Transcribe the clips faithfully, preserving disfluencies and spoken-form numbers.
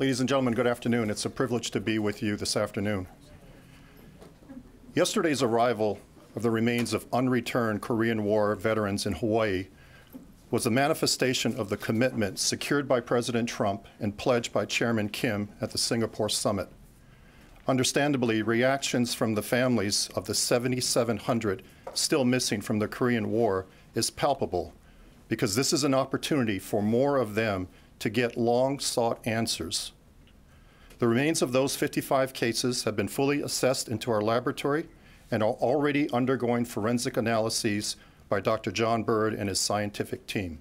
Ladies and gentlemen, good afternoon. It's a privilege to be with you this afternoon. Yesterday's arrival of the remains of unreturned Korean War veterans in Hawaii was a manifestation of the commitment secured by President Trump and pledged by Chairman Kim at the Singapore summit. Understandably, reactions from the families of the seventy-seven hundred still missing from the Korean War is palpable, because this is an opportunity for more of them to get long-sought answers. The remains of those fifty-five cases have been fully assessed into our laboratory and are already undergoing forensic analyses by Doctor John Bird and his scientific team.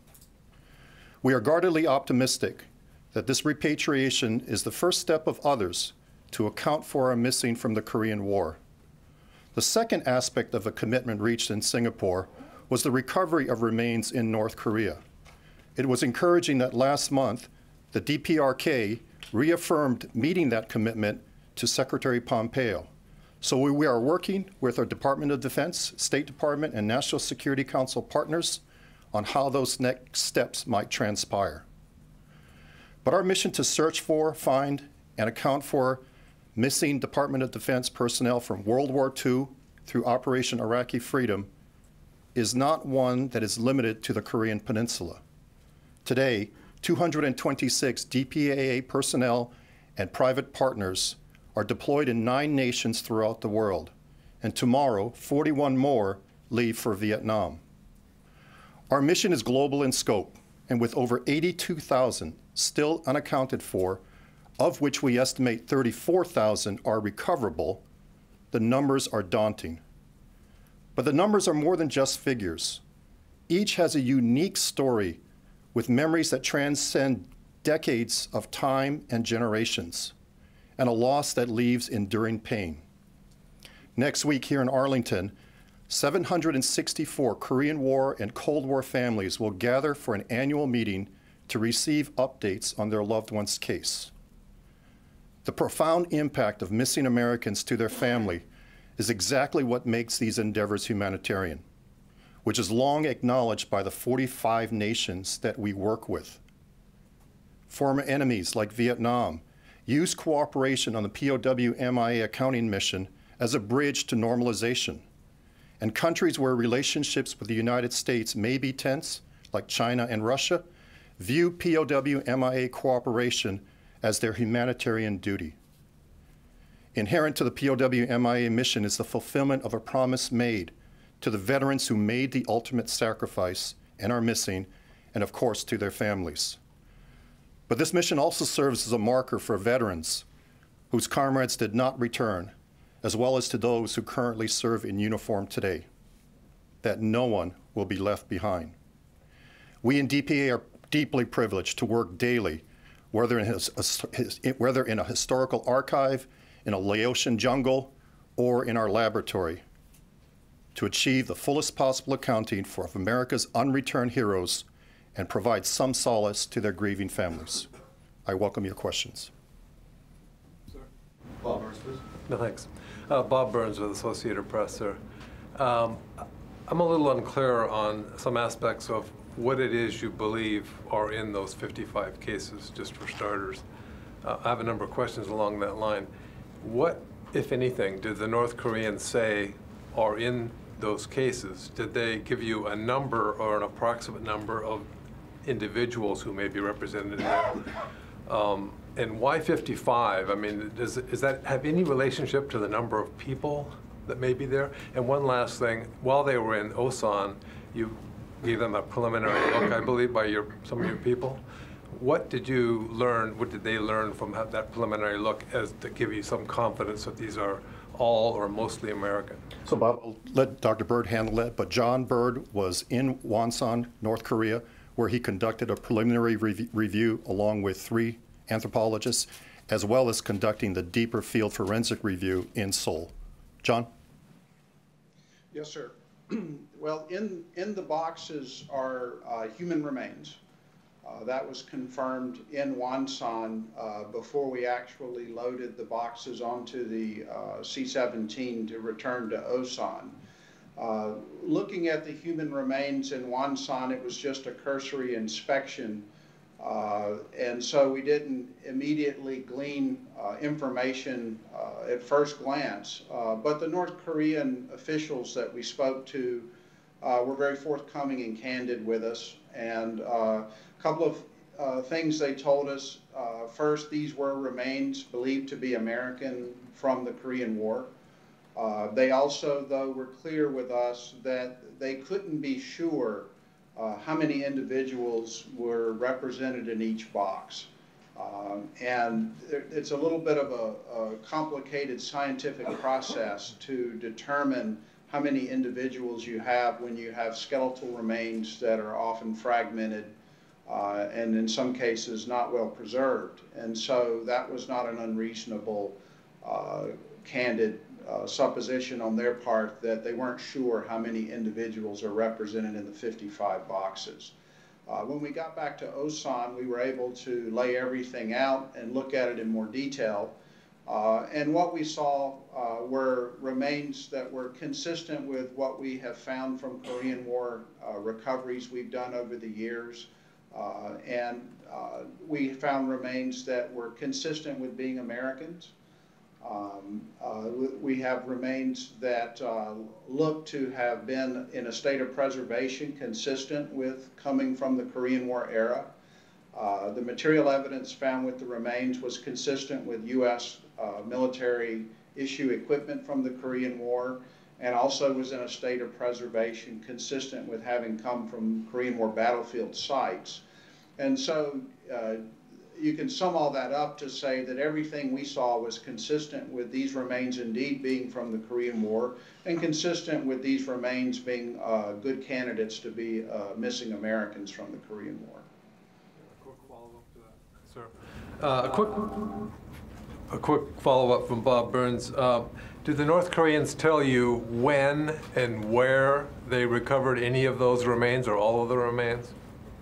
We are guardedly optimistic that this repatriation is the first step of others to account for our missing from the Korean War. The second aspect of the commitment reached in Singapore was the recovery of remains in North Korea. It was encouraging that last month, the D P R K reaffirmed meeting that commitment to Secretary Pompeo. So we, we are working with our Department of Defense, State Department, and National Security Council partners on how those next steps might transpire. But our mission to search for, find, and account for missing Department of Defense personnel from World War Two through Operation Iraqi Freedom is not one that is limited to the Korean Peninsula. Today, two hundred twenty-six D P A A personnel and private partners are deployed in nine nations throughout the world, and tomorrow, forty-one more leave for Vietnam. Our mission is global in scope, and with over eighty-two thousand still unaccounted for, of which we estimate thirty-four thousand are recoverable, the numbers are daunting. But the numbers are more than just figures. Each has a unique story with memories that transcend decades of time and generations, and a loss that leaves enduring pain. Next week here in Arlington, seven hundred sixty-four Korean War and Cold War families will gather for an annual meeting to receive updates on their loved one's case. The profound impact of missing Americans to their family is exactly what makes these endeavors humanitarian, which is long acknowledged by the forty-five nations that we work with. Former enemies like Vietnam use cooperation on the P O W M I A accounting mission as a bridge to normalization. And countries where relationships with the United States may be tense, like China and Russia, view P O W M I A cooperation as their humanitarian duty. Inherent to the P O W M I A mission is the fulfillment of a promise made to the veterans who made the ultimate sacrifice and are missing, and of course to their families. But this mission also serves as a marker for veterans whose comrades did not return, as well as to those who currently serve in uniform today, that no one will be left behind. We in D P A are deeply privileged to work daily, whether in, his, his, whether in a historical archive, in a Laotian jungle, or in our laboratory, to achieve the fullest possible accounting for America's unreturned heroes and provide some solace to their grieving families. I welcome your questions. Sir. Bob Burns, please. No, thanks. Uh, Bob Burns with Associated Press, sir. Um, I'm a little unclear on some aspects of what it is you believe are in those fifty-five cases, just for starters. Uh, I have a number of questions along that line. What, if anything, did the North Koreans say are in those cases? Did they give you a number or an approximate number of individuals who may be represented in there? Um, and why fifty-five? I mean, does, does that have any relationship to the number of people that may be there? And one last thing, while they were in Osan, you gave them a preliminary look, I believe, by your, some of your people. What did you learn, what did they learn from that preliminary look as to give you some confidence that these are all or mostly American? So Bob, I'll let Doctor Bird handle that, but John Bird was in Wonsan, North Korea, where he conducted a preliminary rev review along with three anthropologists, as well as conducting the deeper field forensic review in Seoul. John? Yes, sir. Well, in, in the boxes are uh, human remains. Uh, that was confirmed in Wonsan uh, before we actually loaded the boxes onto the uh, C seventeen to return to Osan. Uh, looking at the human remains in Wonsan, it was just a cursory inspection Uh, and so we didn't immediately glean uh, information uh, at first glance. Uh, but the North Korean officials that we spoke to uh, were very forthcoming and candid with us. And uh, a couple of uh, things they told us. Uh, first, these were remains believed to be American from the Korean War. Uh, they also, though, were clear with us that they couldn't be sure uh, how many individuals were represented in each box. Um, and it's a little bit of a, a complicated scientific process to determine how many individuals you have when you have skeletal remains that are often fragmented uh, and in some cases not well preserved. And so that was not an unreasonable, uh, candid uh, supposition on their part that they weren't sure how many individuals are represented in the fifty-five boxes. Uh, when we got back to Osan, we were able to lay everything out and look at it in more detail. Uh, and what we saw uh, were remains that were consistent with what we have found from Korean War uh, recoveries we've done over the years. Uh, and uh, we found remains that were consistent with being Americans. Um, uh, we have remains that uh, look to have been in a state of preservation consistent with coming from the Korean War era. Uh, the material evidence found with the remains was consistent with U S uh, military issue equipment from the Korean War, and also was in a state of preservation consistent with having come from Korean War battlefield sites. And so uh, you can sum all that up to say that everything we saw was consistent with these remains indeed being from the Korean War, and consistent with these remains being uh, good candidates to be uh, missing Americans from the Korean War. A quick follow-up to that, sir. Uh, a quick, a quick follow-up from Bob Burns. Uh, did the North Koreans tell you when and where they recovered any of those remains or all of the remains?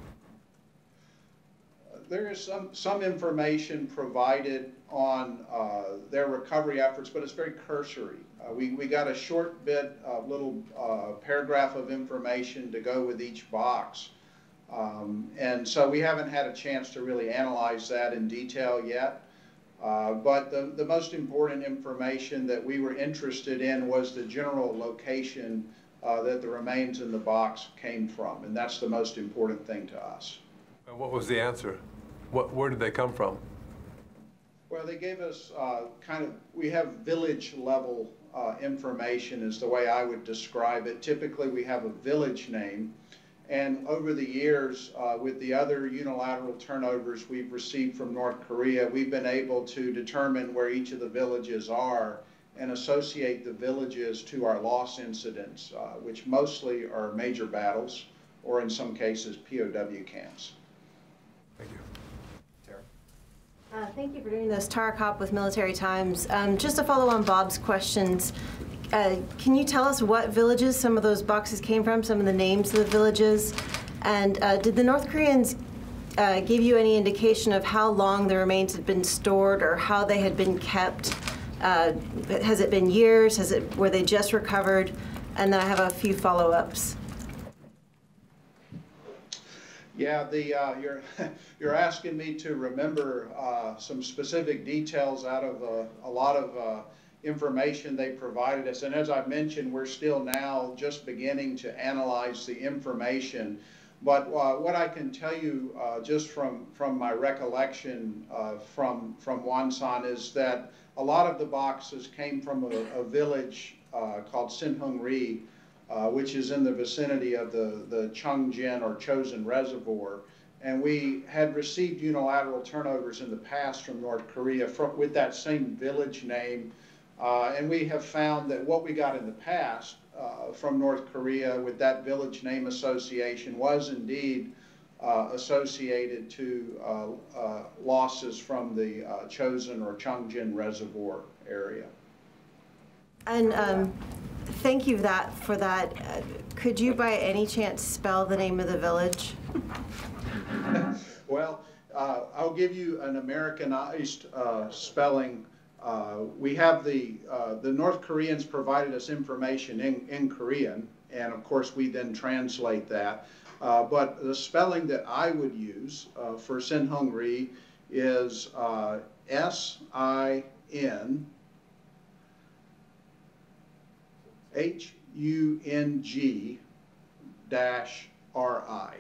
There is some, some information provided on uh, their recovery efforts, but it's very cursory. Uh, we, we got a short bit, uh, little uh, paragraph of information to go with each box. Um, and so we haven't had a chance to really analyze that in detail yet. Uh, but the, the most important information that we were interested in was the general location uh, that the remains in the box came from. And that's the most important thing to us. And what was the answer? What, where did they come from? Well, they gave us uh, kind of, we have village level uh, information is the way I would describe it. Typically we have a village name, and over the years uh, with the other unilateral turnovers we've received from North Korea, we've been able to determine where each of the villages are and associate the villages to our loss incidents, uh, which mostly are major battles or in some cases P O W camps. Thank you. Uh, thank you for doing this. Tara Kopp with Military Times. Um, just to follow on Bob's questions, uh, can you tell us what villages some of those boxes came from, some of the names of the villages? And uh, did the North Koreans uh, give you any indication of how long the remains had been stored or how they had been kept? Uh, has it been years? Has it, were they just recovered? And then I have a few follow-ups. Yeah, the, uh, you're, you're asking me to remember uh, some specific details out of uh, a lot of uh, information they provided us. And as I mentioned, we're still now just beginning to analyze the information. But uh, what I can tell you uh, just from, from my recollection uh, from, from Wonsan is that a lot of the boxes came from a, a village uh, called Sinhung-ri, Uh, which is in the vicinity of the, the Chongjin or Chosin Reservoir. And we had received unilateral turnovers in the past from North Korea from, with that same village name. Uh, and we have found that what we got in the past uh, from North Korea with that village name association was indeed uh, associated to uh, uh, losses from the uh, Chosin or Chongjin Reservoir area. And um, thank you that for that. Uh, could you by any chance spell the name of the village? Well, uh, I'll give you an Americanized uh, spelling. Uh, we have the, uh, the North Koreans provided us information in, in Korean, and of course we then translate that. Uh, but the spelling that I would use uh, for Sin Hung Rhee is uh, S I N H U N G dash R I.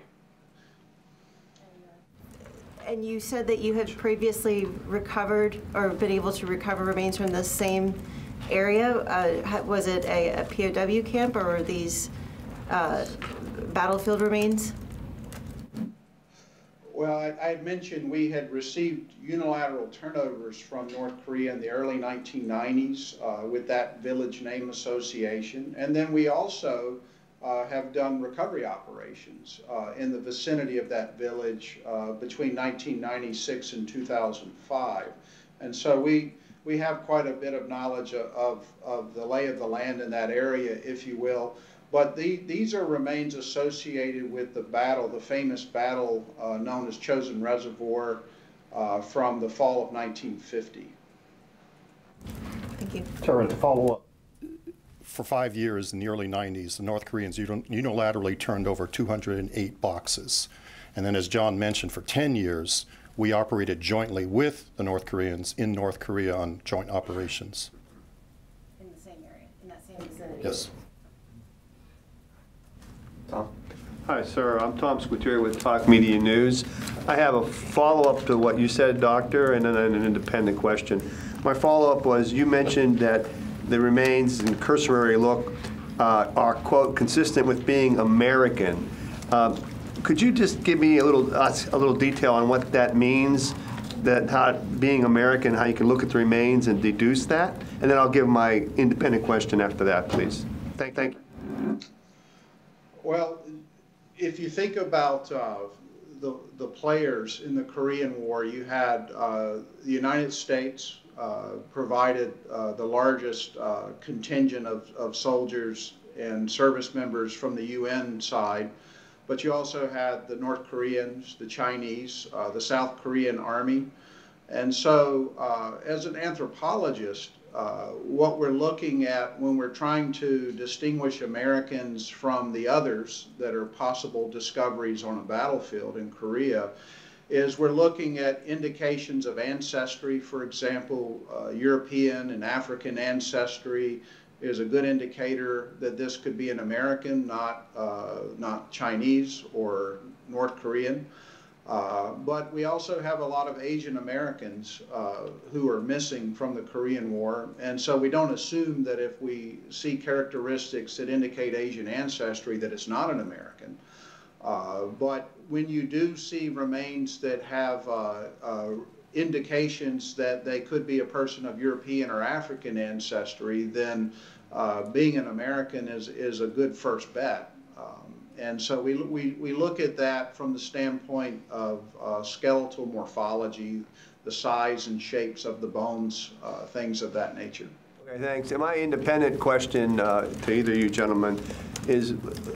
And you said that you had previously recovered or been able to recover remains from the same area. Uh, was it a, a P O W camp or were these uh, battlefield remains? Well, I, I had mentioned we had received unilateral turnovers from North Korea in the early nineteen nineties uh, with that village name association. And then we also uh, have done recovery operations uh, in the vicinity of that village uh, between nineteen ninety-six and two thousand five. And so we, we have quite a bit of knowledge of, of the lay of the land in that area, if you will. But the, these are remains associated with the battle, the famous battle uh, known as Chosin Reservoir uh, from the fall of nineteen fifty. Thank you. Chairman, to follow up. For five years in the early nineties, the North Koreans unilaterally turned over two hundred eight boxes. And then, as John mentioned, for ten years, we operated jointly with the North Koreans in North Korea on joint operations. In the same area, in that same vicinity? Yes. Tom? Hi, sir. I'm Tom Squitieri with Talk Media News. I have a follow-up to what you said, Doctor, and then an independent question. My follow-up was you mentioned that the remains in cursory look uh, are, quote, consistent with being American. Uh, could you just give me a little uh, a little detail on what that means, that how being American, how you can look at the remains and deduce that? And then I'll give my independent question after that, please. Thank, thank you. Well, if you think about uh, the, the players in the Korean War, you had uh, the United States uh, provided uh, the largest uh, contingent of, of soldiers and service members from the U N side, but you also had the North Koreans, the Chinese, uh, the South Korean Army. And so uh, as an anthropologist, Uh, what we're looking at when we're trying to distinguish Americans from the others that are possible discoveries on a battlefield in Korea is we're looking at indications of ancestry. For example, uh, European and African ancestry is a good indicator that this could be an American, not, uh, not Chinese or North Korean. Uh, but we also have a lot of Asian Americans uh, who are missing from the Korean War, and so we don't assume that if we see characteristics that indicate Asian ancestry that it's not an American. Uh, but when you do see remains that have uh, uh, indications that they could be a person of European or African ancestry, then uh, being an American is, is a good first bet. Um, And so we, we, we look at that from the standpoint of uh, skeletal morphology, the size and shapes of the bones, uh, things of that nature. Okay, thanks. And my independent question uh, to either of you gentlemen is,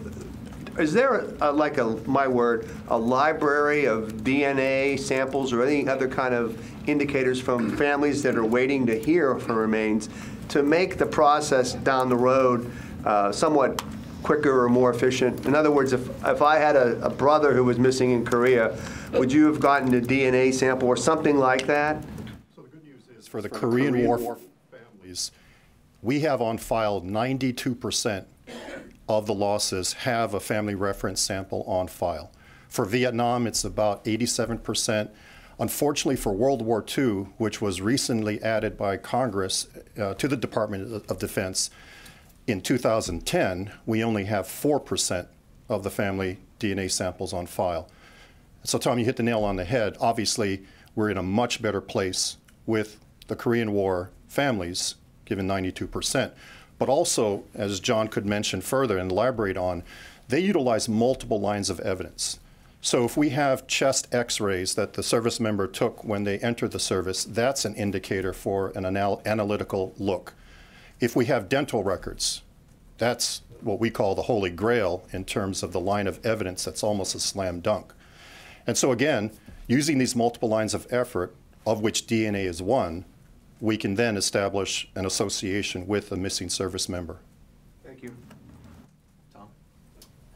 is there, a, like a, my word, a library of D N A samples or any other kind of indicators from families that are waiting to hear from remains to make the process down the road uh, somewhat quicker or more efficient? In other words, if, if I had a, a brother who was missing in Korea, would you have gotten a D N A sample or something like that? So the good news is for the for Korean, Korean War, War families, we have on file ninety-two percent of the losses have a family reference sample on file. For Vietnam, it's about eighty-seven percent. Unfortunately for World War Two, which was recently added by Congress uh, to the Department of Defense, in two thousand ten, we only have four percent of the family D N A samples on file. So, Tom, you hit the nail on the head. Obviously, we're in a much better place with the Korean War families, given ninety-two percent. But also, as John could mention further and elaborate on, they utilize multiple lines of evidence. So if we have chest x-rays that the service member took when they entered the service, that's an indicator for an anal analytical look. If we have dental records, that's what we call the holy grail in terms of the line of evidence that's almost a slam dunk. And so again, using these multiple lines of effort, of which D N A is one, we can then establish an association with a missing service member. Thank you. Tom? Uh,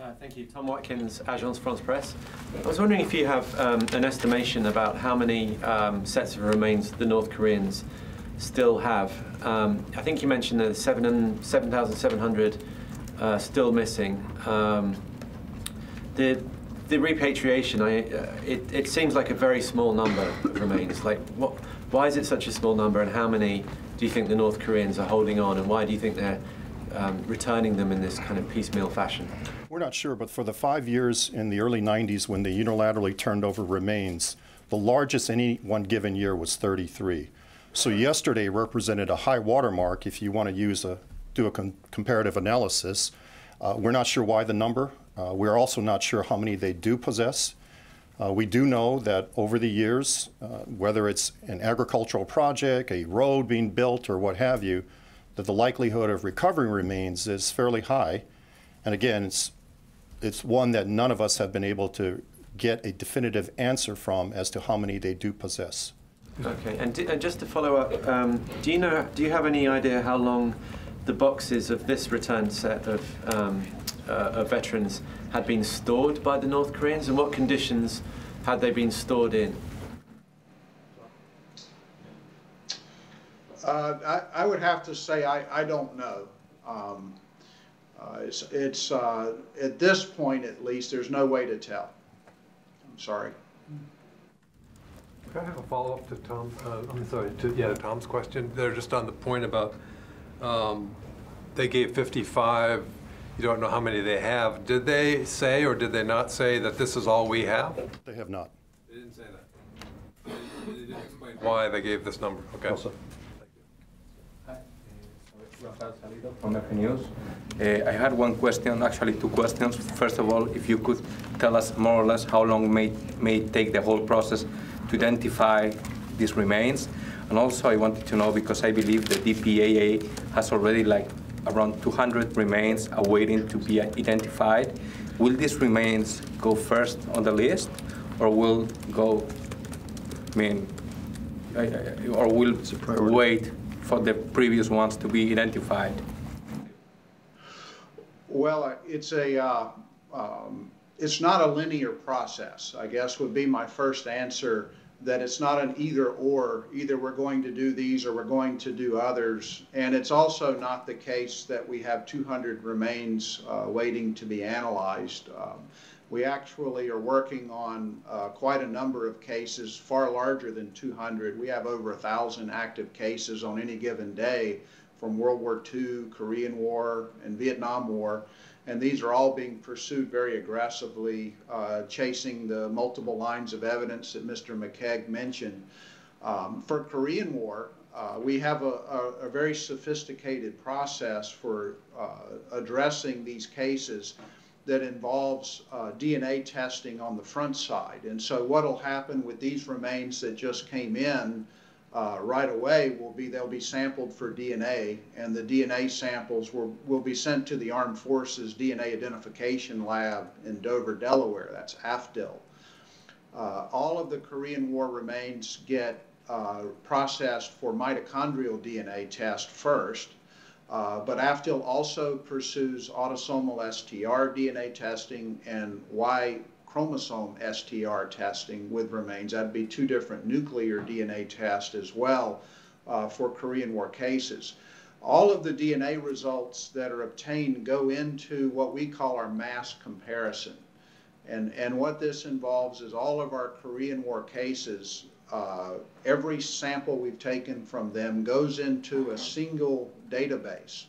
Uh, thank you. Tom Watkins, Agence France Presse. I was wondering if you have um, an estimation about how many um, sets of remains the North Koreans still have. Um, I think you mentioned there's seven thousand seven hundred uh, still missing. Um, the the repatriation, I, uh, it, it seems like a very small number of remains. Like, what? Why is it such a small number, and how many do you think the North Koreans are holding on, and why do you think they're um, returning them in this kind of piecemeal fashion? We're not sure, but for the five years in the early nineties when they unilaterally turned over remains, the largest any one given year was thirty-three. So yesterday represented a high watermark if you want to use a, do a com comparative analysis. Uh, we're not sure why the number. Uh, we're also not sure how many they do possess. Uh, we do know that over the years, uh, whether it's an agricultural project, a road being built, or what have you, that the likelihood of recovering remains is fairly high. And again, it's, it's one that none of us have been able to get a definitive answer from as to how many they do possess. Okay, and, d and just to follow up, um, do you know, do you have any idea how long the boxes of this returned set of, um, uh, of veterans had been stored by the North Koreans, and what conditions had they been stored in? Uh, I, I would have to say I, I don't know. Um, uh, it's it's uh, at this point, at least, there's no way to tell. I'm sorry. Can I have a follow-up to Tom? Uh, I'm sorry, to, yeah, to Tom's question. They're just on the point about um, they gave fifty-five. You don't know how many they have. Did they say, or did they not say, that this is all we have? They have not. They didn't say that. They, they didn't explain why they gave this number. Okay. Also. From F News. Uh, I had one question, actually two questions. First of all, if you could tell us more or less how long may may take the whole process to identify these remains, and also I wanted to know, because I believe the D P A A has already like around two hundred remains awaiting to be identified. Will these remains go first on the list, or will go? I mean, or will wait for the previous ones to be identified? Well, it's a uh, um, it's not a linear process, I guess would be my first answer, that it's not an either or. Either we're going to do these or we're going to do others. And it's also not the case that we have two hundred remains uh, waiting to be analyzed. Um, we actually are working on uh, quite a number of cases, far larger than two hundred. We have over a thousand active cases on any given day from World War Two, Korean War, and Vietnam War. And these are all being pursued very aggressively, uh, chasing the multiple lines of evidence that Mister McKeag mentioned. Um, for Korean War, uh, we have a, a, a very sophisticated process for uh, addressing these cases that involves uh, D N A testing on the front side. And so what will happen with these remains that just came in Uh, right away will be they'll be sampled for D N A, and the D N A samples will, will be sent to the Armed Forces D N A Identification Lab in Dover, Delaware. That's A F D I L. Uh, all of the Korean War remains get uh, processed for mitochondrial D N A test first, uh, but A F D I L also pursues autosomal S T R D N A testing and Y chromosome S T R testing with remains. That'd be two different nuclear D N A tests as well uh, for Korean War cases. All of the D N A results that are obtained go into what we call our mass comparison. And, and what this involves is all of our Korean War cases, uh, every sample we've taken from them goes into a single database.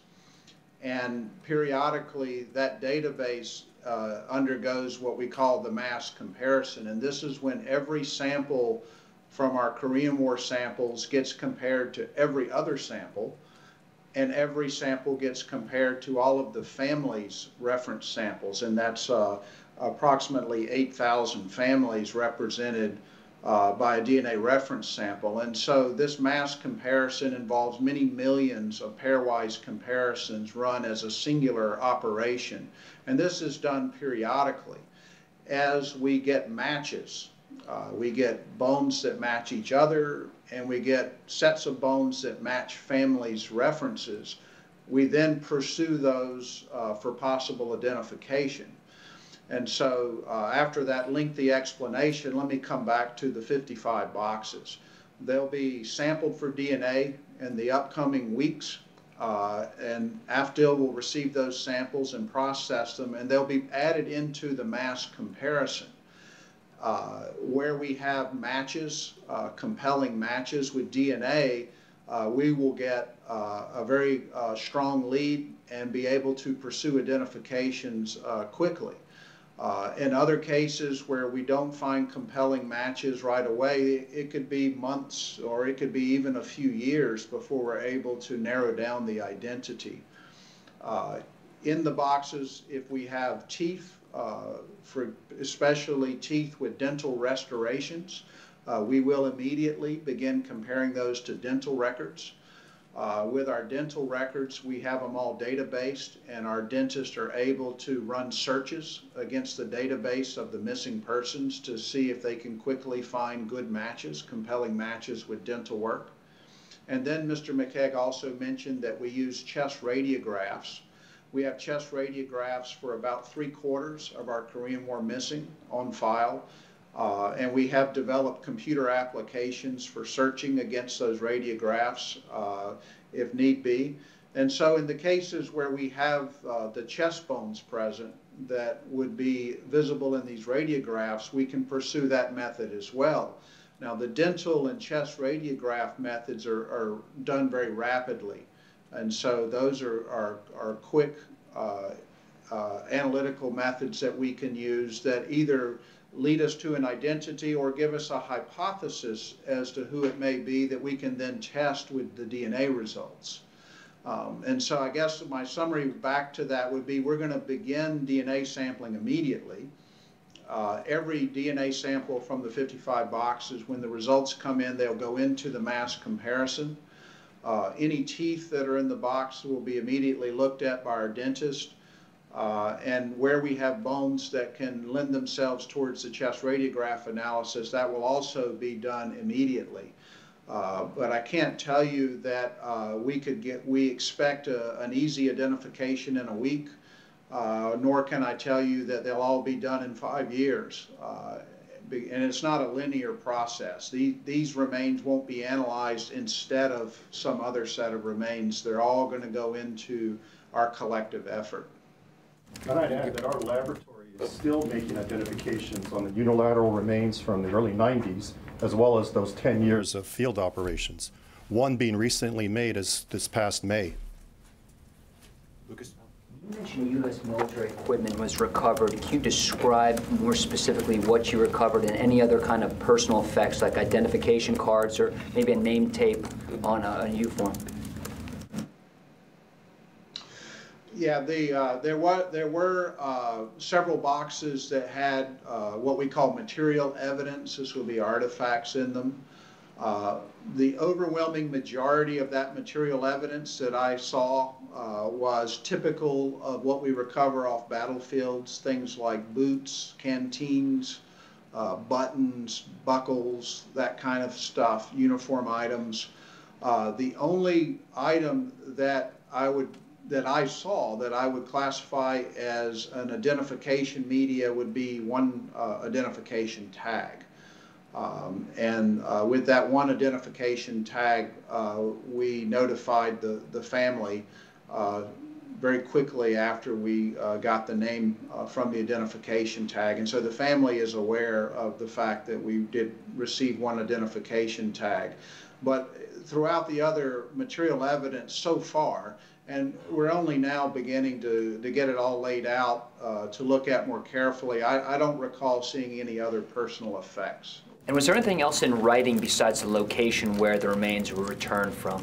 And periodically that database Uh, undergoes what we call the mass comparison, and this is when every sample from our Korean War samples gets compared to every other sample, and every sample gets compared to all of the family's reference samples, and that's uh, approximately eight thousand families represented uh, by a D N A reference sample. And so this mass comparison involves many millions of pairwise comparisons run as a singular operation. And this is done periodically. As we get matches, uh, we get bones that match each other, and we get sets of bones that match families' references. We then pursue those uh, for possible identification. And so uh, after that lengthy explanation, let me come back to the fifty-five boxes. They'll be sampled for D N A in the upcoming weeks, uh, and A F D I L will receive those samples and process them, and they'll be added into the mass comparison. Uh, where we have matches, uh, compelling matches with D N A, uh, we will get uh, a very uh, strong lead and be able to pursue identifications uh, quickly. Uh, in other cases where we don't find compelling matches right away, it could be months or it could be even a few years before we're able to narrow down the identity. Uh, in the boxes, if we have teeth, uh, for especially teeth with dental restorations, uh, we will immediately begin comparing those to dental records. Uh, with our dental records, we have them all data-based, and our dentists are able to run searches against the database of the missing persons to see if they can quickly find good matches, compelling matches with dental work. And then Mister McKeag also mentioned that we use chest radiographs. We have chest radiographs for about three quarters of our Korean War missing on file. Uh, and we have developed computer applications for searching against those radiographs uh, if need be. And so in the cases where we have uh, the chest bones present that would be visible in these radiographs, we can pursue that method as well. Now the dental and chest radiograph methods are, are done very rapidly. And so those are, are, are quick uh, uh, analytical methods that we can use that either lead us to an identity or give us a hypothesis as to who it may be that we can then test with the D N A results. Um, and so I guess my summary back to that would be we're going to begin D N A sampling immediately. Uh, every D N A sample from the fifty-five boxes, when the results come in, they'll go into the mass comparison. Uh, any teeth that are in the box will be immediately looked at by our dentist. Uh, and where we have bones that can lend themselves towards the chest radiograph analysis, that will also be done immediately. Uh, but I can't tell you that uh, we could get, we expect a, an easy identification in a week, uh, nor can I tell you that they'll all be done in five years. Uh, and it's not a linear process. These, these remains won't be analyzed instead of some other set of remains. They're all going to go into our collective effort. And I'd add that our laboratory is still making identifications on the unilateral remains from the early nineties, as well as those ten years of field operations, one being recently made as this past May. Lucas? You mentioned U S military equipment was recovered. Can you describe more specifically what you recovered and any other kind of personal effects like identification cards or maybe a name tape on a, a uniform? Yeah, the, uh, there, was, there were uh, several boxes that had uh, what we call material evidence. This would be artifacts in them. Uh, the overwhelming majority of that material evidence that I saw uh, was typical of what we recover off battlefields, things like boots, canteens, uh, buttons, buckles, that kind of stuff, uniform items. Uh, the only item that I would that I saw that I would classify as an identification media would be one uh, identification tag. Um, and uh, with that one identification tag, uh, we notified the, the family uh, very quickly after we uh, got the name uh, from the identification tag. And so the family is aware of the fact that we did receive one identification tag. But throughout the other material evidence so far, and we're only now beginning to, to get it all laid out uh, to look at more carefully, I, I don't recall seeing any other personal effects. And was there anything else in writing besides the location where the remains were returned from?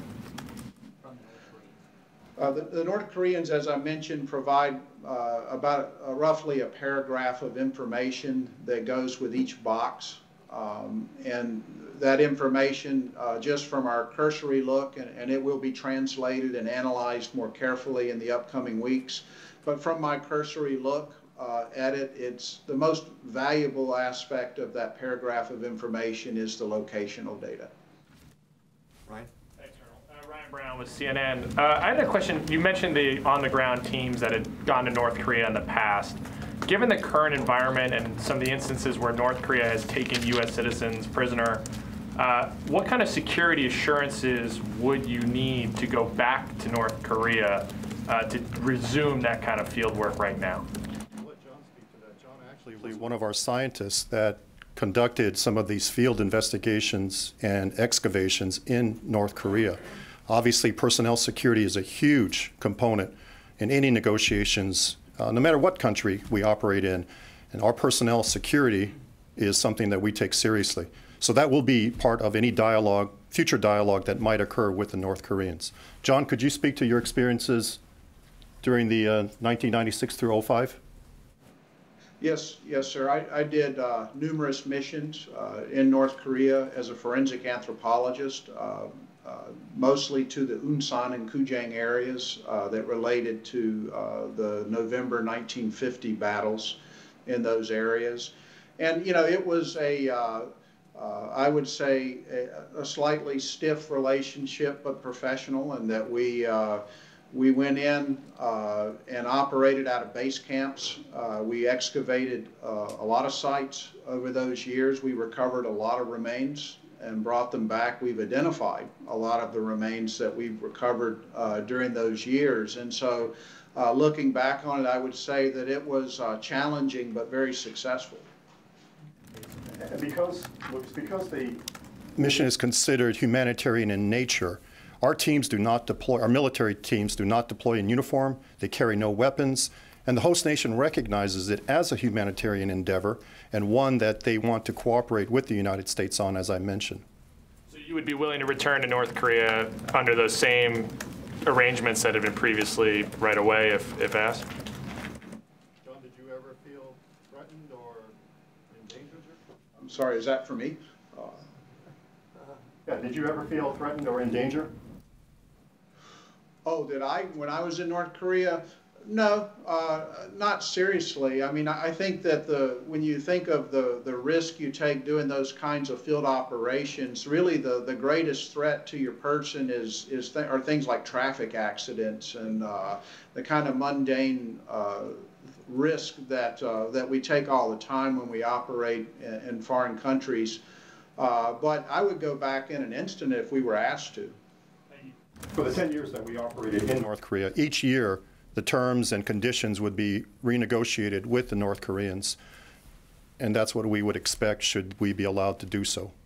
Uh, the, the North Koreans, as I mentioned, provide uh, about a, roughly a paragraph of information that goes with each box. Um, and that information, uh, just from our cursory look, and, and it will be translated and analyzed more carefully in the upcoming weeks. But from my cursory look uh, at it, it's the most valuable aspect of that paragraph of information is the locational data. Ryan? Thanks, Colonel. Uh, Ryan Brown with C N N. Uh, I had a question. You mentioned the on-the-ground teams that had gone to North Korea in the past. given the current environment and some of the instances where North Korea has taken U S citizens prisoner, uh, what kind of security assurances would you need to go back to North Korea uh, to resume that kind of field work right now? I'll let John speak to that. John actually was one of our scientists that conducted some of these field investigations and excavations in North Korea. Obviously, personnel security is a huge component in any negotiations, uh, no matter what country we operate in. And our personnel security is something that we take seriously. So that will be part of any dialogue, future dialogue that might occur with the North Koreans. John, could you speak to your experiences during the uh, nineteen ninety-six through oh five? Yes, yes, sir. I, I did uh, numerous missions uh, in North Korea as a forensic anthropologist, uh, uh, mostly to the Unsan and Kujang areas uh, that related to uh, the November nineteen fifty battles in those areas. And, you know, it was a, uh, uh, I would say, a, a slightly stiff relationship, but professional, and that we uh, We went in uh, and operated out of base camps. Uh, we excavated uh, a lot of sites over those years. We recovered a lot of remains and brought them back. We've identified a lot of the remains that we've recovered uh, during those years. And so uh, looking back on it, I would say that it was uh, challenging but very successful. And because, because the mission is considered humanitarian in nature, our teams do not deploy, our military teams do not deploy in uniform, they carry no weapons, and the host nation recognizes it as a humanitarian endeavor and one that they want to cooperate with the United States on, as I mentioned. So you would be willing to return to North Korea under those same arrangements that had been previously right away if, if asked? John, did you ever feel threatened or endangered? I'm sorry, is that for me? Uh, yeah, did you ever feel threatened or in danger? Oh, did I, when I was in North Korea? No, uh, not seriously. I mean, I think that the when you think of the, the risk you take doing those kinds of field operations, really the, the greatest threat to your person is, is th are things like traffic accidents and uh, the kind of mundane uh, risk that, uh, that we take all the time when we operate in, in foreign countries. Uh, but I would go back in an instant if we were asked to. For the ten years that we operated in North Korea, each year the terms and conditions would be renegotiated with the North Koreans, and that's what we would expect should we be allowed to do so.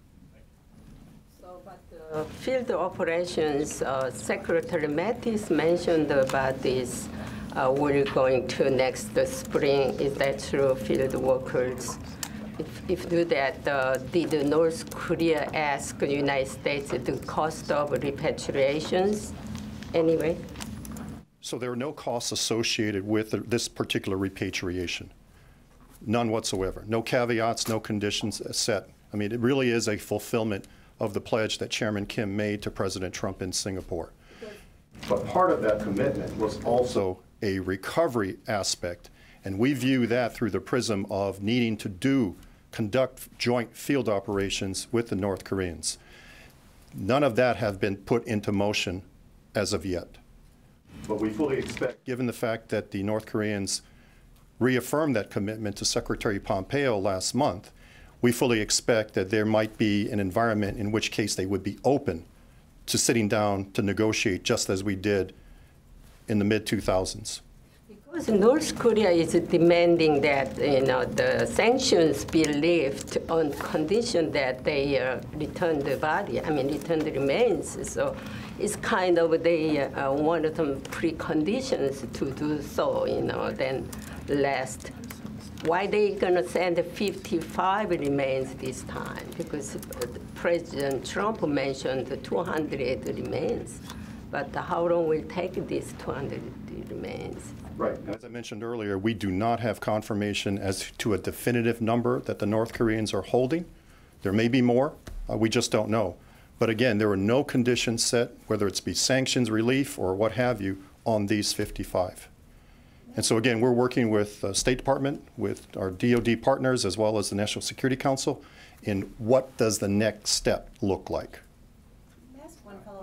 So, but uh, field operations, uh, Secretary Mattis mentioned about this. Uh, we're going to next spring. Is that true, field workers? If, if do that, uh, did North Korea ask the United States the cost of repatriations anyway? So there are no costs associated with the, this particular repatriation. None whatsoever. No caveats, no conditions set. I mean, it really is a fulfillment of the pledge that Chairman Kim made to President Trump in Singapore. But part of that commitment was also a recovery aspect, and we view that through the prism of needing to do conduct joint field operations with the North Koreans. None of that have been put into motion as of yet. But we fully expect, given the fact that the North Koreans reaffirmed that commitment to Secretary Pompeo last month, we fully expect that there might be an environment in which case they would be open to sitting down to negotiate just as we did in the mid two thousands. Because North Korea is demanding that you know the sanctions be lifted on condition that they uh, return the body, I mean return the remains. So it's kind of they uh, wanted some preconditions to do so, you know, then last. Why they gonna send fifty-five remains this time? Because President Trump mentioned two hundred remains, but how long will it take these two hundred remains? Right. As I mentioned earlier, we do not have confirmation as to a definitive number that the North Koreans are holding. There may be more. Uh, we just don't know. But again, there are no conditions set, whether it's be sanctions, relief, or what have you, on these fifty-five. And so again, we're working with the State Department, with our D O D partners, as well as the National Security Council, in what does the next step look like. Can I ask one follow-on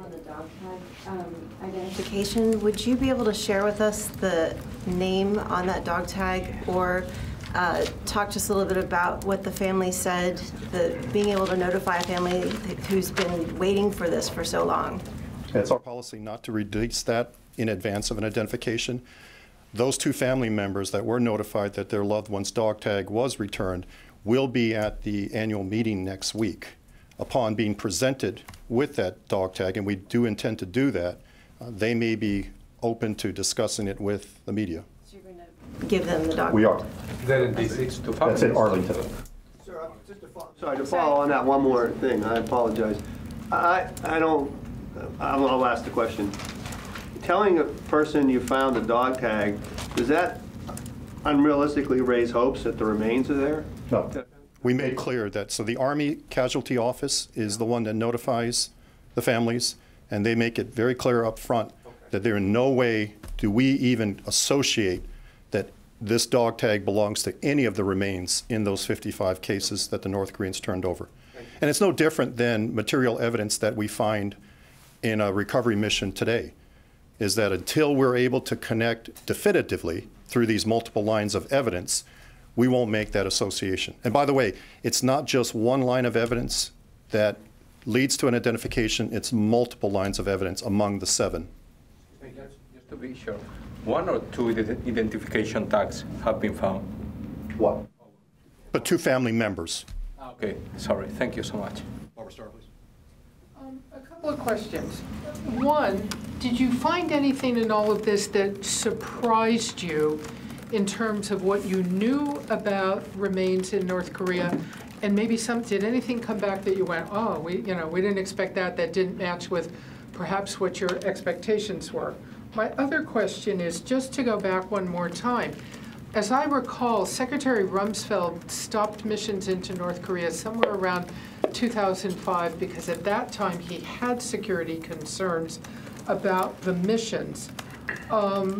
on the dog tag um, identification, would you be able to share with us the name on that dog tag, or uh, talk to us a little bit about what the family said, the being able to notify a family who's been waiting for this for so long? It's our policy not to release that in advance of an identification. Those two family members that were notified that their loved one's dog tag was returned will be at the annual meeting next week. Upon being presented with that dog tag, and we do intend to do that, uh, they may be open to discussing it with the media. So you're going to give them the dog We are. Is that in D C? That's in Arlington. Sir, just to follow, sorry, to follow on that one more thing, I apologize. I, I don't, I'll I'll ask the question. Telling a person you found a dog tag, does that unrealistically raise hopes that the remains are there? No. We made clear that, so the Army Casualty Office is the one that notifies the families, and they make it very clear up front that there in no way do we even associate that this dog tag belongs to any of the remains in those fifty-five cases that the North Koreans turned over. And it's no different than material evidence that we find in a recovery mission today, is that until we're able to connect definitively through these multiple lines of evidence, we won't make that association. And by the way, it's not just one line of evidence that leads to an identification, it's multiple lines of evidence among the seven. Just, just to be sure, one or two ident- identification tags have been found? What? But two family members. Okay, sorry, thank you so much. Barbara Starr, please. Um, a couple of questions. One, did you find anything in all of this that surprised you in terms of what you knew about remains in North Korea, and maybe some, did anything come back that you went, oh, we, you know, we didn't expect that, that didn't match with perhaps what your expectations were? My other question is, just to go back one more time, as I recall, Secretary Rumsfeld stopped missions into North Korea somewhere around two thousand five because at that time he had security concerns about the missions. Um,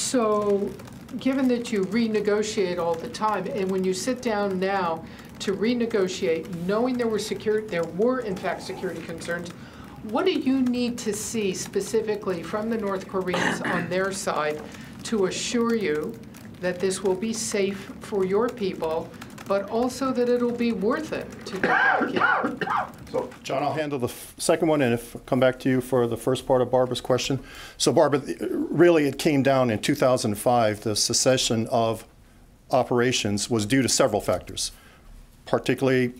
so, given that you renegotiate all the time, and when you sit down now to renegotiate, knowing there were security, there were in fact security concerns, what do you need to see specifically from the North Koreans on their side to assure you that this will be safe for your people, but also that it'll be worth it to go back in? So, John, I'll handle the f- second one, and if come back to you for the first part of Barbara's question. So, Barbara, really, it came down in two thousand five. The cessation of operations was due to several factors, particularly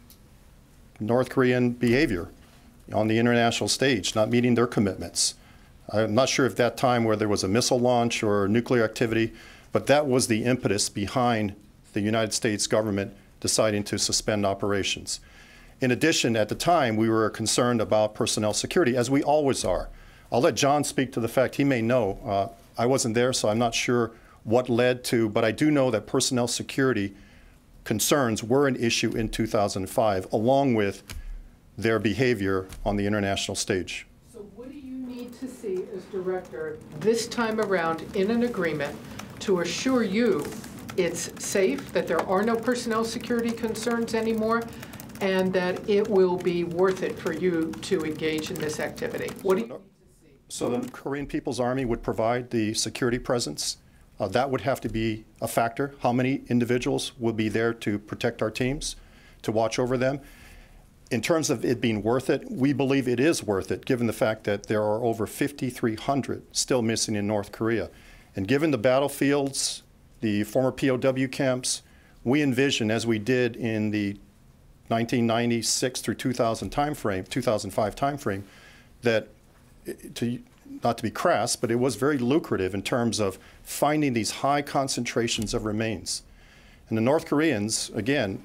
North Korean behavior on the international stage, not meeting their commitments. I'm not sure if that time where there was a missile launch or nuclear activity, but that was the impetus behind the United States government deciding to suspend operations. In addition, at the time, we were concerned about personnel security, as we always are. I'll let John speak to the fact he may know. Uh, I wasn't there, so I'm not sure what led to, but I do know that personnel security concerns were an issue in two thousand five, along with their behavior on the international stage. So what do you need to see as director this time around in an agreement to assure you it's safe, that there are no personnel security concerns anymore, and that it will be worth it for you to engage in this activity? What do you need to see? So the Korean People's Army would provide the security presence. Uh, that would have to be a factor. How many individuals will be there to protect our teams, to watch over them? In terms of it being worth it, we believe it is worth it, given the fact that there are over fifty-three hundred still missing in North Korea. And given the battlefields, the former P O W camps, we envision, as we did in the nineteen ninety-six through two thousand timeframe, two thousand five timeframe, that, to, not to be crass, but it was very lucrative in terms of finding these high concentrations of remains. And the North Koreans, again,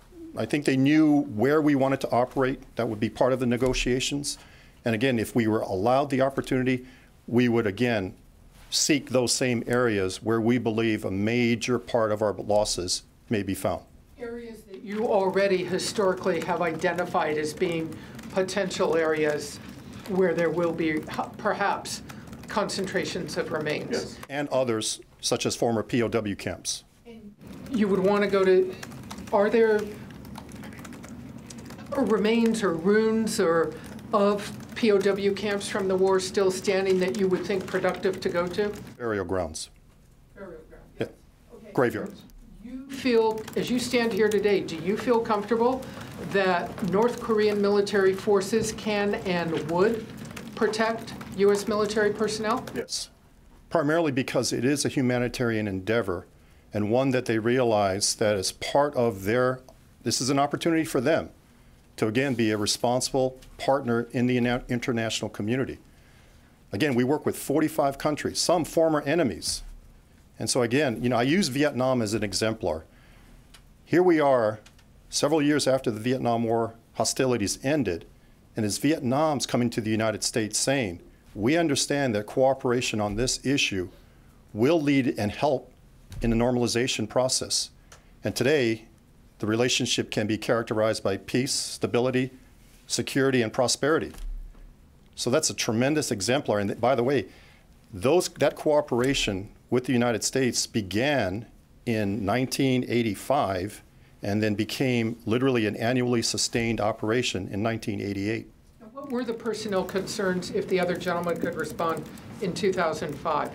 I think they knew where we wanted to operate. That would be part of the negotiations. And again, if we were allowed the opportunity, we would again seek those same areas where we believe a major part of our losses may be found. Areas that you already historically have identified as being potential areas where there will be perhaps concentrations of remains. Yes. And others, such as former P O W camps. And you would want to go to, are there remains or ruins or of P O W camps from the war still standing that you would think productive to go to? Burial grounds. Burial ground. Yeah. Graveyards. You feel, as you stand here today, do you feel comfortable that North Korean military forces can and would protect U S military personnel? Yes. Primarily because it is a humanitarian endeavor, and one that they realize that as part of their, this is an opportunity for them to again be a responsible partner in the international community. Again, we work with forty-five countries, some former enemies. And so again, you know, I use Vietnam as an exemplar. Here we are, several years after the Vietnam War hostilities ended, and as Vietnam's coming to the United States saying, we understand that cooperation on this issue will lead and help in the normalization process. And today, the relationship can be characterized by peace, stability, security, and prosperity. So that's a tremendous exemplar. And by the way, those, that cooperation with the United States began in nineteen eighty-five and then became literally an annually sustained operation in nineteen eighty-eight. What were the personnel concerns, if the other gentleman could respond, in two thousand five?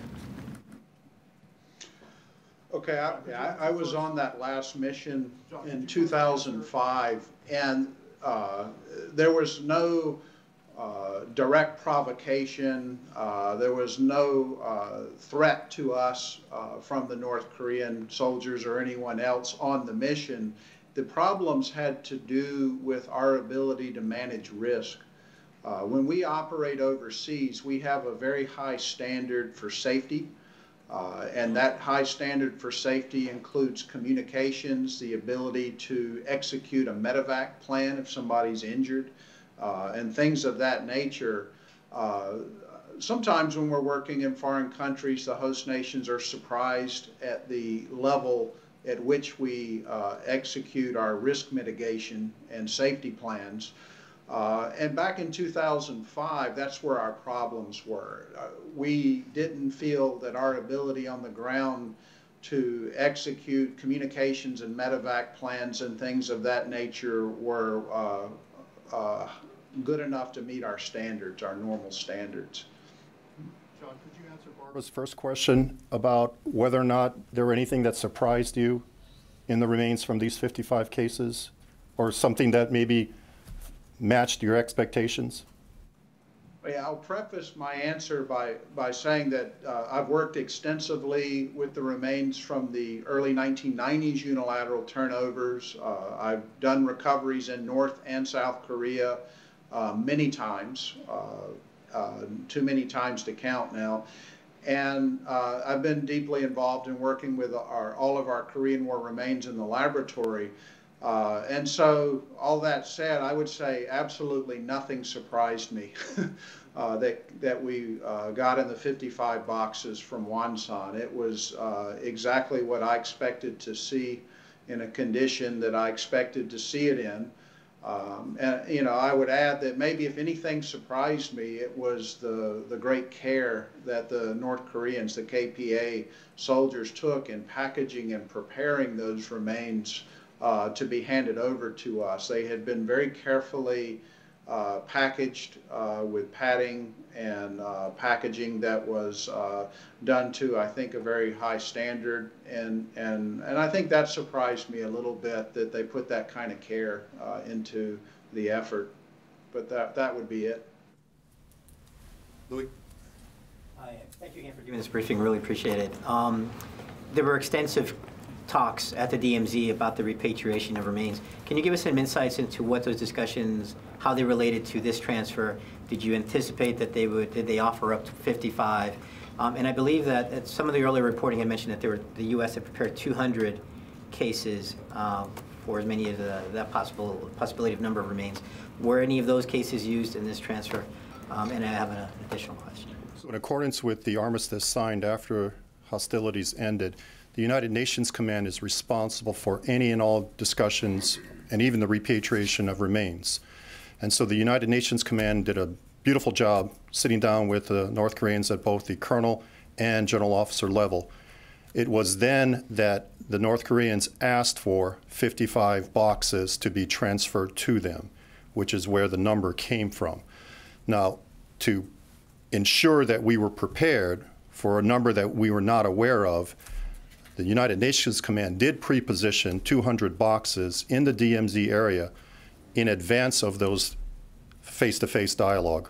Okay, I, yeah, I I was on that last mission in two thousand five, and uh, there was no uh, direct provocation. Uh, there was no uh, threat to us uh, from the North Korean soldiers or anyone else on the mission. The problems had to do with our ability to manage risk. Uh, when we operate overseas, we have a very high standard for safety. Uh, and that high standard for safety includes communications, the ability to execute a medevac plan if somebody's injured, uh, and things of that nature. Uh, sometimes when we're working in foreign countries, the host nations are surprised at the level at which we uh, execute our risk mitigation and safety plans. Uh, and back in two thousand five, that's where our problems were. Uh, we didn't feel that our ability on the ground to execute communications and medevac plans and things of that nature were uh, uh, good enough to meet our standards, our normal standards. John, could you answer Barbara's first question about whether or not there were anything that surprised you in the remains from these fifty-five cases, or something that maybe matched your expectations? Yeah, I'll preface my answer by, by saying that uh, I've worked extensively with the remains from the early nineteen nineties unilateral turnovers. Uh, I've done recoveries in North and South Korea uh, many times, uh, uh, too many times to count now. And uh, I've been deeply involved in working with our, all of our Korean War remains in the laboratory. Uh, and so, all that said, I would say absolutely nothing surprised me uh, that, that we uh, got in the fifty-five boxes from Wonsan. It was uh, exactly what I expected to see in a condition that I expected to see it in. Um, and, you know, I would add that maybe if anything surprised me, it was the, the great care that the North Koreans, the K P A soldiers, took in packaging and preparing those remains Uh, to be handed over to us. They had been very carefully uh, packaged uh, with padding and uh, packaging that was uh, done to, I think, a very high standard. And, and, and I think that surprised me a little bit, that they put that kind of care uh, into the effort. But that, that would be it. Louis? Hi, thank you again for giving this briefing. Really appreciate it. Um, there were extensive talks at the D M Z about the repatriation of remains. Can you give us some insights into what those discussions, how they related to this transfer? Did you anticipate that they would, did they offer up to fifty-five? Um, and I believe that at some of the earlier reporting had mentioned that there were, the U S had prepared two hundred cases um, for as many as uh, that possible possibility of number of remains. Were any of those cases used in this transfer? Um, and I have an additional question. So in accordance with the armistice signed after hostilities ended, the United Nations Command is responsible for any and all discussions and even the repatriation of remains. And so the United Nations Command did a beautiful job sitting down with the North Koreans at both the colonel and general officer level. It was then that the North Koreans asked for fifty-five boxes to be transferred to them, which is where the number came from. Now, to ensure that we were prepared for a number that we were not aware of, the United Nations Command did pre-position two hundred boxes in the D M Z area in advance of those face-to-face dialogue.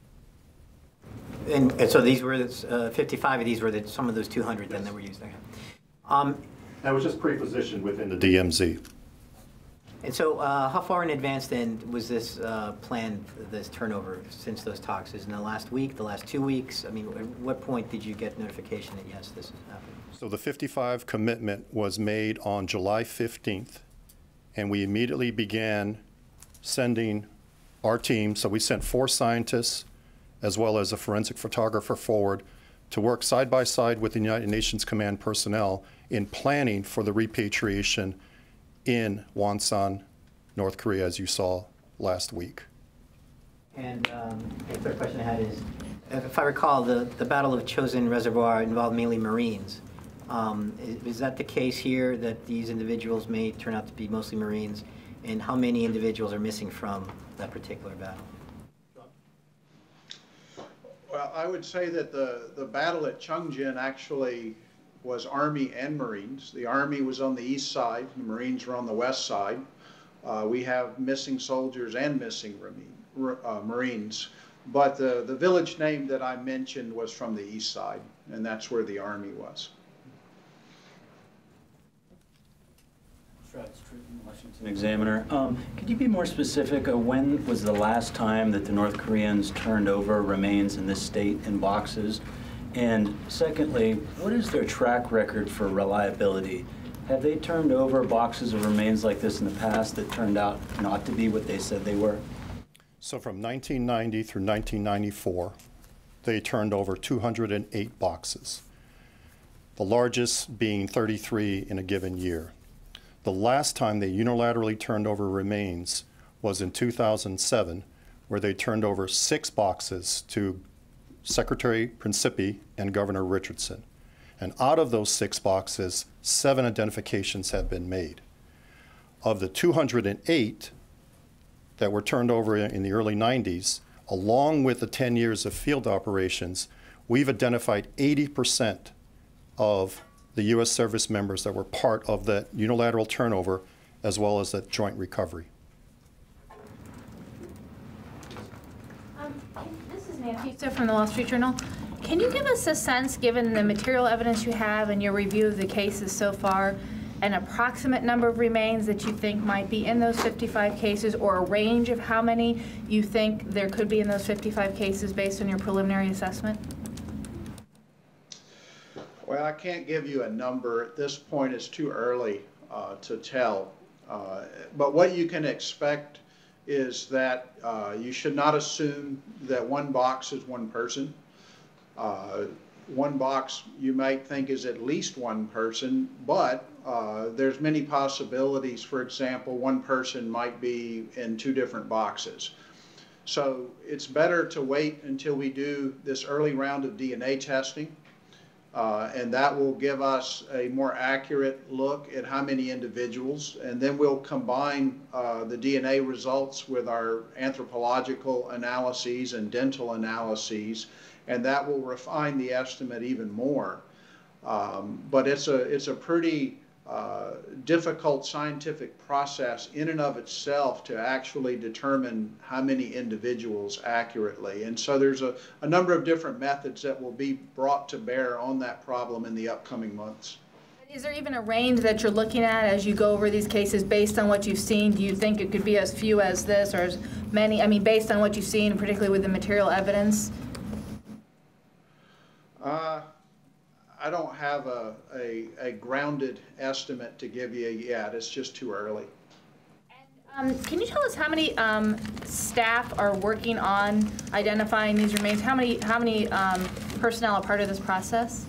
And, and so these were uh, fifty-five of these were the, some of those two hundred then that were used there. Um, that was just pre-positioned within the D M Z. And so uh, how far in advance then was this uh, planned, this turnover, since those talks? Is it in the last week, the last two weeks? I mean, at what point did you get notification that, yes, this is happening? So the fifty-five commitment was made on July fifteenth, and we immediately began sending our team. So we sent four scientists as well as a forensic photographer forward to work side by side with the United Nations Command personnel in planning for the repatriation in Wonsan, North Korea, as you saw last week. And um, the third question I had is, if I recall, the, the Battle of Chosin Reservoir involved mainly Marines. Um, is, is that the case here, that these individuals may turn out to be mostly Marines? And how many individuals are missing from that particular battle? Well, I would say that the, the battle at Chongjin actually was Army and Marines. The Army was on the east side, the Marines were on the west side. Uh, we have missing soldiers and missing uh, Marines. But the, the village name that I mentioned was from the east side, and that's where the Army was. Washington Examiner. Um, could you be more specific? Uh, when was the last time that the North Koreans turned over remains in this state in boxes? And secondly, what is their track record for reliability? Have they turned over boxes of remains like this in the past that turned out not to be what they said they were? So from nineteen ninety through nineteen ninety-four, they turned over two hundred eight boxes, the largest being thirty-three in a given year. The last time they unilaterally turned over remains was in two thousand seven, where they turned over six boxes to Secretary Principi and Governor Richardson. And out of those six boxes, seven identifications have been made. Of the two hundred eight that were turned over in the early nineties, along with the ten years of field operations, we've identified eighty percent of the U S service members that were part of that unilateral turnover, as well as that joint recovery. Um, this is Nancy so from the Wall Street Journal. Can you give us a sense, given the material evidence you have and your review of the cases so far, an approximate number of remains that you think might be in those fifty-five cases, or a range of how many you think there could be in those fifty-five cases based on your preliminary assessment? Well, I can't give you a number. At this point, it's too early uh, to tell. Uh, but what you can expect is that uh, you should not assume that one box is one person. Uh, one box you might think is at least one person, but uh, there's many possibilities. For example, one person might be in two different boxes. So it's better to wait until we do this early round of D N A testing. Uh, and that will give us a more accurate look at how many individuals, and then we'll combine uh, the D N A results with our anthropological analyses and dental analyses, and that will refine the estimate even more. Um, but it's a, it's a pretty uh, difficult scientific process in and of itself to actually determine how many individuals accurately. And so there's a, a number of different methods that will be brought to bear on that problem in the upcoming months. Is there even a range that you're looking at as you go over these cases based on what you've seen? Do you think it could be as few as this or as many? I mean, based on what you've seen, particularly with the material evidence? Uh, I don't have a, a, a grounded estimate to give you yet. It's just too early. Um, can you tell us how many um, staff are working on identifying these remains? How many, how many um, personnel are part of this process?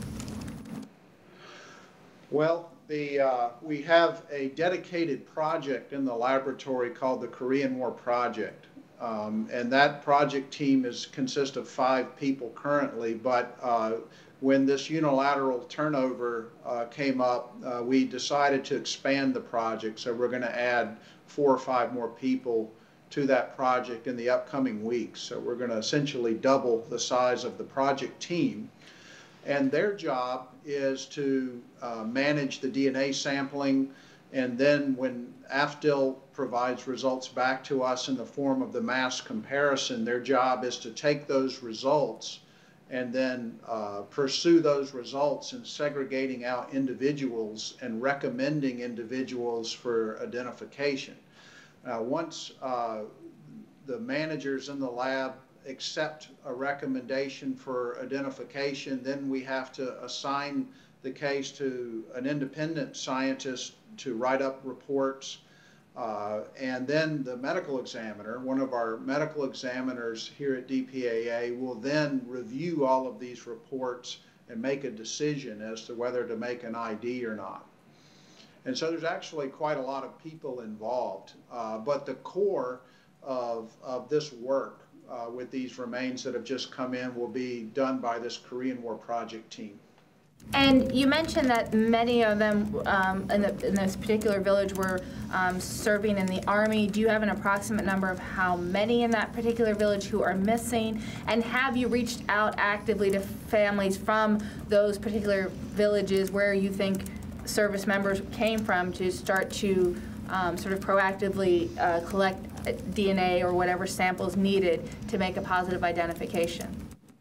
Well, the, uh, we have a dedicated project in the laboratory called the Korean War Project. Um, and that project team is consists of five people currently, but uh, when this unilateral turnover uh, came up, uh, we decided to expand the project. So we're going to add four or five more people to that project in the upcoming weeks. So we're going to essentially double the size of the project team. And their job is to uh, manage the D N A sampling, and then when A F D L provides results back to us in the form of the mass comparison, their job is to take those results and then uh, pursue those results in segregating out individuals and recommending individuals for identification. Now, once uh, the managers in the lab accept a recommendation for identification, then we have to assign the case to an independent scientist to write up reports, uh, and then the medical examiner, one of our medical examiners here at D P A A, will then review all of these reports and make a decision as to whether to make an I D or not. And so there's actually quite a lot of people involved, uh, but the core of, of this work uh, with these remains that have just come in will be done by this Korean War project team. And you mentioned that many of them um, in, the, in this particular village were um, serving in the Army. Do you have an approximate number of how many in that particular village who are missing? And have you reached out actively to families from those particular villages where you think service members came from to start to um, sort of proactively uh, collect D N A or whatever samples needed to make a positive identification?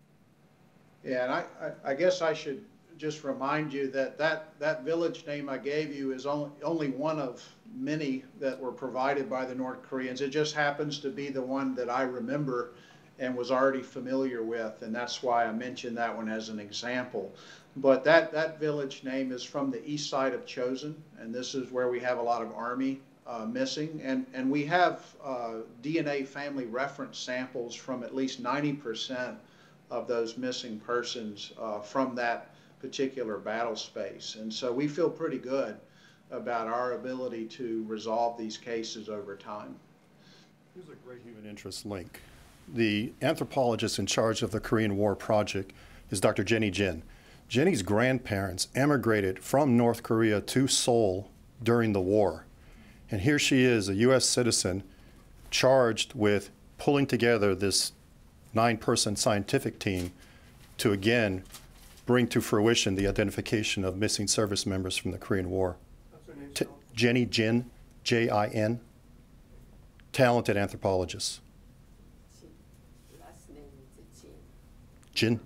Yeah, and I, I, I guess I should just remind you that, that that village name I gave you is only, only one of many that were provided by the North Koreans. It just happens to be the one that I remember and was already familiar with, and that's why I mentioned that one as an example. But that, that village name is from the east side of Chosin, and this is where we have a lot of Army uh, missing. And, and we have uh, D N A family reference samples from at least ninety percent of those missing persons uh, from that particular battle space. And so we feel pretty good about our ability to resolve these cases over time. Here's a great human interest link. The anthropologist in charge of the Korean War project is Doctor Jenny Jin. Jenny's grandparents emigrated from North Korea to Seoul during the war. And here she is, a U S citizen, charged with pulling together this nine-person scientific team to, again, bring to fruition the identification of missing service members from the Korean War. T Jenny Jin, J I N, talented anthropologist. Jin.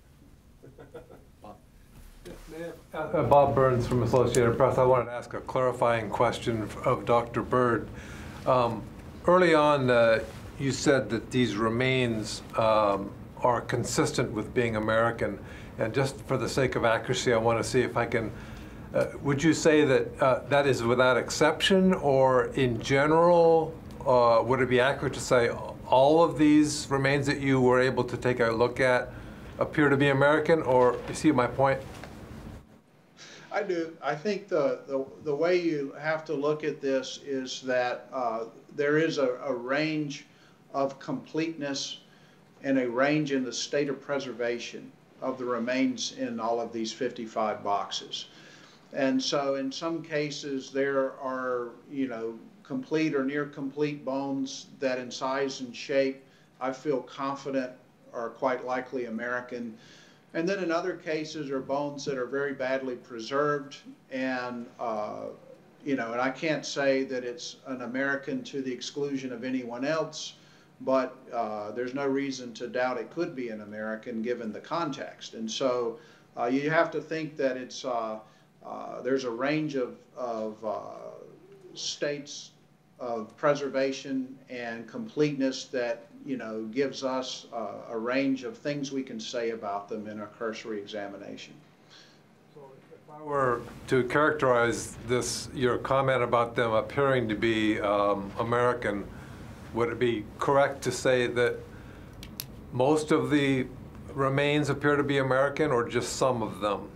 Uh, Bob Burns from Associated Press. I wanted to ask a clarifying question of Doctor Bird. Um, early on, uh, you said that these remains um, are consistent with being American. And just for the sake of accuracy, I want to see if I can, uh, would you say that uh, that is without exception, or in general, uh, would it be accurate to say all of these remains that you were able to take a look at appear to be American, or you see my point? I do. I think the, the, the way you have to look at this is that uh, there is a, a range of completeness and a range in the state of preservation of the remains in all of these fifty-five boxes. And so in some cases there are, you know, complete or near complete bones that in size and shape I feel confident are quite likely American. And then in other cases are bones that are very badly preserved, and uh, you know, and I can't say that it's an American to the exclusion of anyone else, but uh, there's no reason to doubt it could be an American given the context. And so uh, you have to think that it's uh, uh, there's a range of, of uh, states of preservation and completeness that, you know, gives us uh, a range of things we can say about them in a cursory examination. So if I were to characterize this, your comment about them appearing to be um, American, would it be correct to say that most of the remains appear to be American, or just some of them?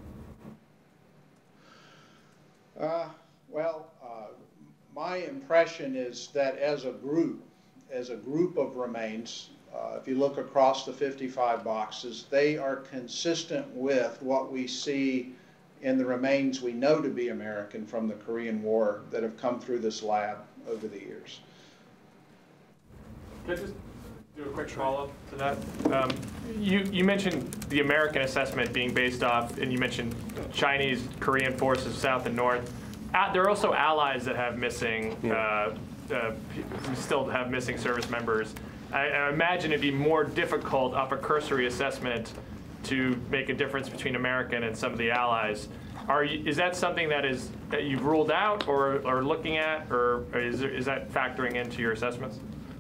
Uh, well, uh, my impression is that as a group, as a group of remains, uh, if you look across the fifty-five boxes, they are consistent with what we see in the remains we know to be American from the Korean War that have come through this lab over the years. Can I just do a quick follow-up to that? Um, you, you mentioned the American assessment being based off, and you mentioned Chinese, Korean forces, South and North. Uh, there are also allies that have missing, uh, uh, still have missing service members. I, I imagine it'd be more difficult off a cursory assessment to make a difference between American and some of the allies. Are you, is that something that is that you've ruled out or are looking at, or is, is that factoring into your assessments?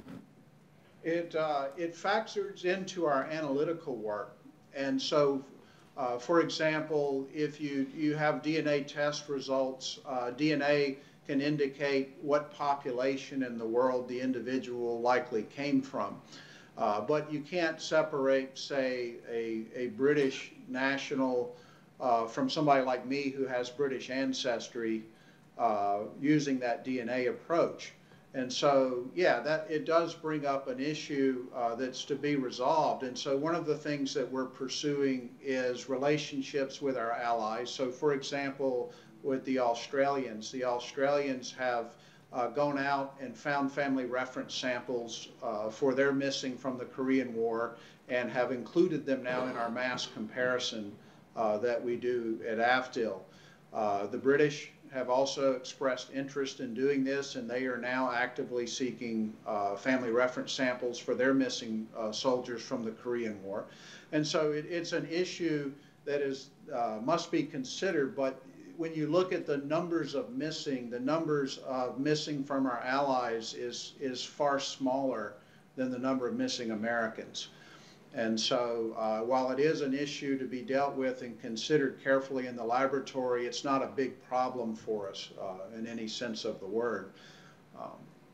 It, uh, it factors into our analytical work. And so, uh, for example, if you, you have D N A test results, uh, D N A can indicate what population in the world the individual likely came from. Uh, but you can't separate, say, a, a British national uh, from somebody like me who has British ancestry uh, using that D N A approach. And so, yeah, that it does bring up an issue uh, that's to be resolved. And so one of the things that we're pursuing is relationships with our allies. So, for example, with the Australians, the Australians have uh, gone out and found family reference samples uh, for their missing from the Korean War and have included them now in our mass comparison uh, that we do at A F D I L. Uh, the British have also expressed interest in doing this, and they are now actively seeking uh, family reference samples for their missing uh, soldiers from the Korean War. And so it, it's an issue that is uh, must be considered, but when you look at the numbers of missing, the numbers of missing from our allies is, is far smaller than the number of missing Americans. And so uh, while it is an issue to be dealt with and considered carefully in the laboratory, it's not a big problem for us uh, in any sense of the word. Um,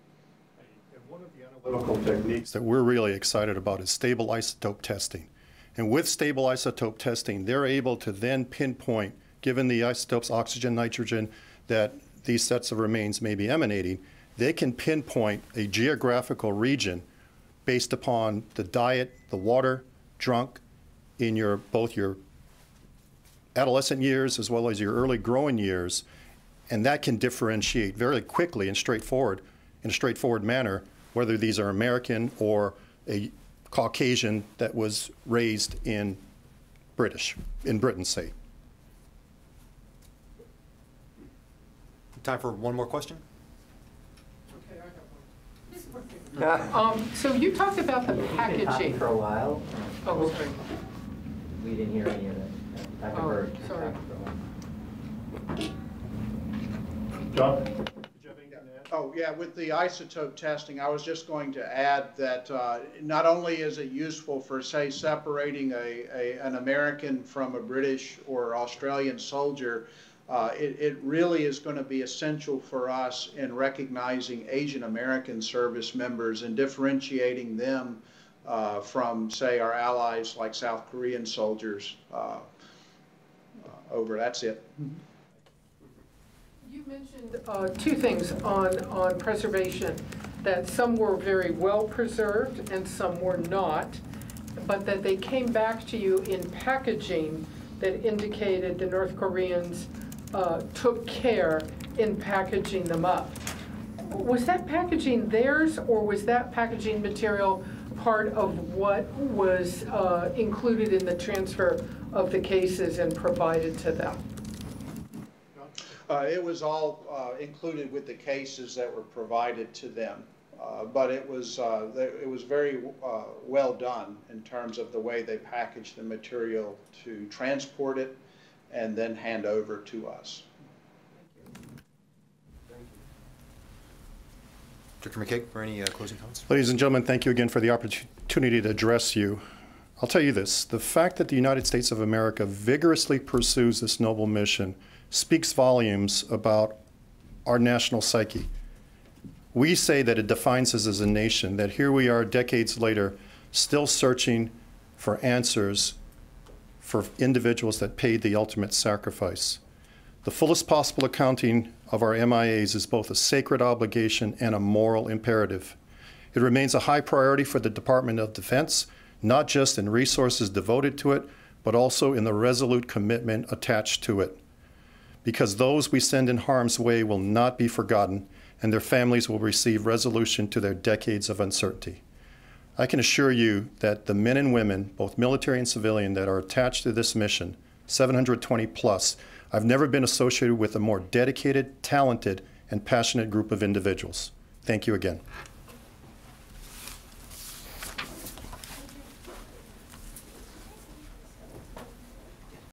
and one of the analytical techniques that we're really excited about is stable isotope testing. And with stable isotope testing, they're able to then pinpoint, given the isotopes oxygen, nitrogen, that these sets of remains may be emanating, they can pinpoint a geographical region based upon the diet, the water drunk in your both your adolescent years as well as your early growing years, and that can differentiate very quickly and straightforward, in a straightforward manner, whether these are American or a Caucasian that was raised in British, in Britain, say. Time for one more question. Um, so you talked about the packaging. For a while. Oh, sorry. We didn't hear any of that. Doctor Oh, Bird. sorry. John? Oh, yeah, with the isotope testing, I was just going to add that uh, not only is it useful for, say, separating a, a, an American from a British or Australian soldier, Uh, it, it really is going to be essential for us in recognizing Asian American service members and differentiating them uh, from, say, our allies like South Korean soldiers uh, uh, over. That's it. You mentioned uh, two things on, on preservation, that some were very well preserved and some were not, but that they came back to you in packaging that indicated the North Koreans Uh, took care in packaging them up. Was that packaging theirs, or was that packaging material part of what was uh, included in the transfer of the cases and provided to them? Uh, it was all uh, included with the cases that were provided to them, uh, but it was uh, it was very uh, well done in terms of the way they packaged the material to transport it and then hand over to us. Doctor McCaig, for any uh, closing comments? Ladies and gentlemen, thank you again for the opportunity to address you. I'll tell you this, the fact that the United States of America vigorously pursues this noble mission speaks volumes about our national psyche. We say that it defines us as a nation, that here we are decades later still searching for answers for individuals that paid the ultimate sacrifice. The fullest possible accounting of our M I As is both a sacred obligation and a moral imperative. It remains a high priority for the Department of Defense, not just in resources devoted to it, but also in the resolute commitment attached to it. Because those we send in harm's way will not be forgotten, and their families will receive resolution to their decades of uncertainty. I can assure you that the men and women, both military and civilian, that are attached to this mission, seven hundred twenty plus, I've never been associated with a more dedicated, talented, and passionate group of individuals. Thank you again.